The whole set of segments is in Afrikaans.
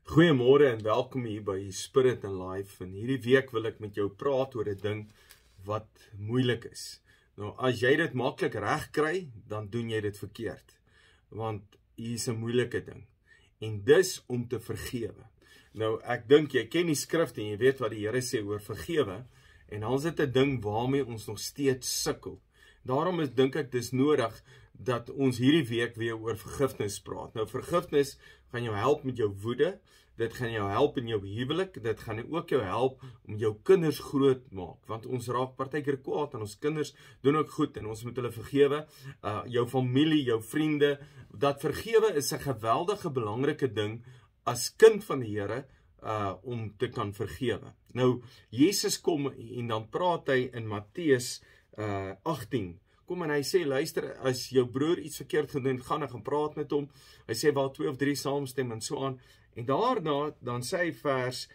Goeiemôre en welkom hier by Spirit and Life. En hierdie week wil ek met jou praat oor 'n ding wat moeilik is. Nou, as jy dit maklik reg kry, dan doen jy dit verkeerd. Want hier is 'n moeilike ding. En dis om te vergewe. Nou, ek dink jy ken die skrif en jy weet wat die Here sê oor vergewe. En dan is dit 'n ding waarmee ons nog steeds sukkel. Daarom dink ek dis nodig dat ons hierdie week weer oor vergifnis praat. Nou, vergifnis gaan jou help met jou woede, dit gaan jou help in jou huwelik, dit gaan ook jou help om jou kinders groot maak, want ons raak partykeer kwaad en ons kinders doen ook goed en ons moet hulle vergewe, jou familie, jou vriende. Dat vergewe is 'n geweldige belangrike ding as kind van die Here, om te kan vergewe. Nou, Jesus kom en dan praat hy in Matteus 18, kom en hy sê, luister, as jou broer iets verkeerd gedoen, gaan ek praat met hom. Hy sê, waar 2 of 3 saamstem en so aan. En daarna, dan sê hy vers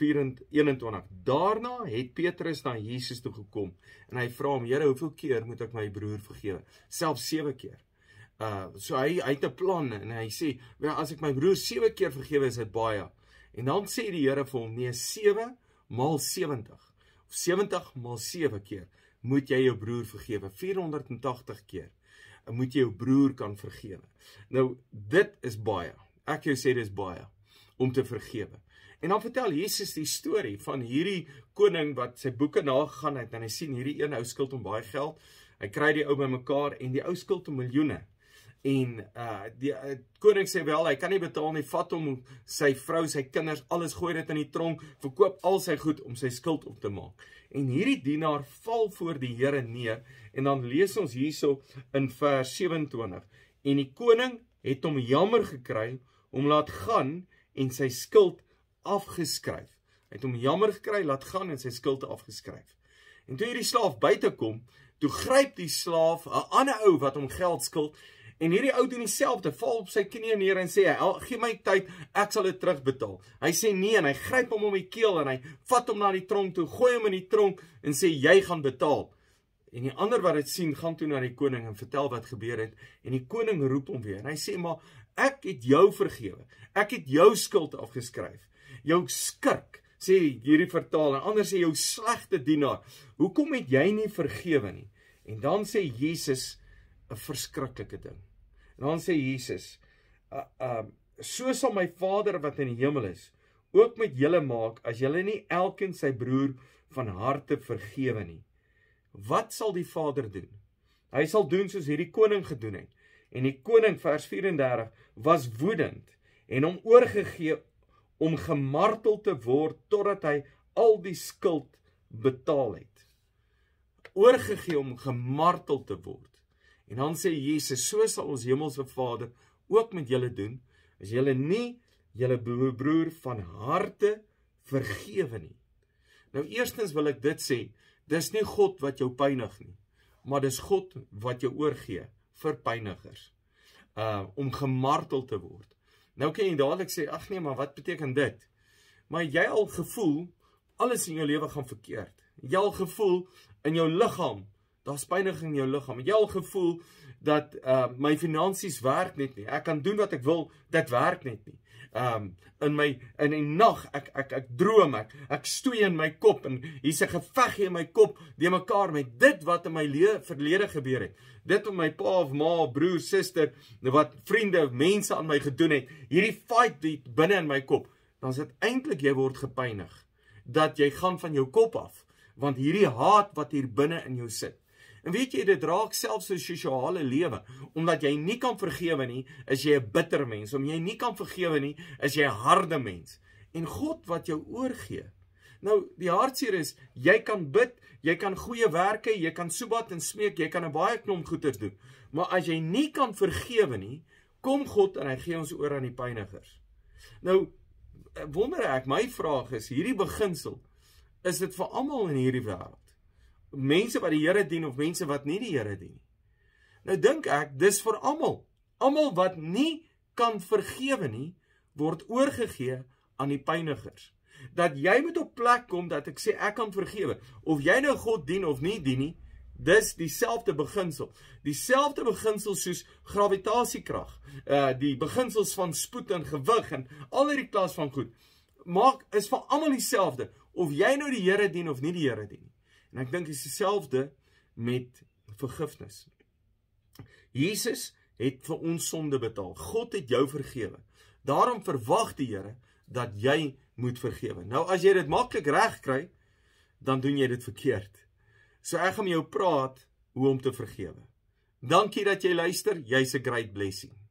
21, daarna het Petrus na Jesus toe gekom, en hy vra hom, Here, hoeveel keer moet ek my broer vergewe? Selfs 7 keer. So hy het 'n plan, en hy sê, as ek my broer 7 keer vergewe, is dit baie. En dan sê die Here vir hom, nee, 7 maal 70, of 70 maal 7 keer, moet jy jou broer vergewe. 480 keer moet jy jou broer kan vergewe. Nou, dit is baie. Ek jou sê, dit is baie, om te vergewe. En dan vertel Jesus die storie van hierdie koning wat sy boeke nagegaan het, en hy sien hierdie een ou skuld hom baie geld, hy kry die ou bymekaar, en die ou skuld hom miljoene. En die koning sê wel, hy kan nie betaal nie, vat hom, sy vrou, sy kinders, alles, gooi dit in die tronk, verkoop al sy goed om sy skuld op te maak. En hierdie dienaar val voor die Here neer, en dan lees ons hierso in vers 27, en die koning het hom jammer gekry, om laat gaan, en sy skuld afgeskryf. Hy het hom jammer gekry, laat gaan, en sy skuld afgeskryf. En toe hierdie slaaf buite kom, toe gryp die slaaf 'n ander ou wat hom geld skuld, en hierdie ou doen dieselfde, val op sy knieë neer en sê, gee my tyd, ek sal dit terugbetaal. Hy sê nee, en hy gryp hom om die keel, en hy vat hom na die tronk toe, gooi hom in die tronk, en sê, jy gaan betaal. En die ander wat dit sien, gaan toe na die koning, en vertel wat gebeur het, en die koning roep hom weer, en hy sê, maar, ek het jou vergewe, ek het jou skuld afgeskryf, jou skurk, sê hierdie vertaal, en ander sê, jou slegte dienaar, hoekom het jy nie vergewe nie? En dan sê Jesus, 'n verskriklike ding. En dan sê Jesus, so sal my Vader wat in die hemel is, ook met julle maak, as julle nie elkeen sy broer van harte vergewe nie. Wat sal die Vader doen? Hy sal doen soos hierdie koning gedoen het. En die koning, vers 34, was woedend, en hom oorgegee om gemartel te word, totdat hy al die skuld betaal het. Oorgegee om gemartel te word. En dan sê Jesus, so sal ons hemelse Vader ook met julle doen, as julle nie julle broer van harte vergewe nie. Nou, eerstens wil ek dit sê, dis nie God wat jou pynig nie, maar dis God wat jou oorgee vir pynigers, om gemartel te word. Nou kan jy dadelik sê, ag nee, maar wat beteken dit? Maar jy al gevoel, alles in jou lewe gaan verkeerd. Jy al gevoel, in jou liggaam, daar's pyniging in jou liggaam. Jy al gevoel dat my finansies werk net nie. Ek kan doen wat ek wil, dit werk net nie. In die nag, ek droom, ek stoei in my kop, en hier's 'n geveg in my kop, die mekaar met dit wat in my verlede gebeur het. Dit wat my pa of ma, broer, suster, wat vriende, mense aan my gedoen het, hierdie fight binne in my kop, dan is dit eintlik jy word gepynig, dat jy gaan van jou kop af, want hierdie haat wat hier binne in jou sit. En weet jy, dit raak selfs 'n sosiale lewe, omdat jy nie kan vergewe nie, is jy 'n bitter mens, omdat jy nie kan vergewe nie, is jy 'n harde mens, en God wat jou oorgee. Nou, die hartseer is, jy kan bid, jy kan goeie werke, jy kan soebat en smeek, jy kan 'n baie klomp goeders doen, maar as jy nie kan vergewe nie, kom God en hy gee ons oor aan die pynigers. Nou, wonder ek, my vraag is, hierdie beginsel, is dit vir almal in hierdie wêreld? Mense wat die Here dien, of mense wat nie die Here dien nie. Nou dink ek, dis vir almal. Almal wat nie kan vergewe nie, word oorgegee aan die pynigers. Dat jy moet op plek kom, dat ek sê, ek kan vergewe. Of jy nou God dien of nie dien nie, Dis dieselfde beginsel. Dieselfde beginsel soos gravitasiekrag, die beginsels van spoed en gewig en al hierdie klas van goed, is vir almal dieselfde, of jy nou die Here dien of nie die Here dien nie. En ek dink dit is dieselfde met vergifnis. Jesus het vir ons sonde betaal. God het jou vergewe. Daarom verwag die Here dat jy moet vergewe. Nou as jy dit maklik reg kry, dan doen jy dit verkeerd. So ek gaan met jou praat hoe om te vergewe. Dankie dat jy luister. Jy's 'n great blessing.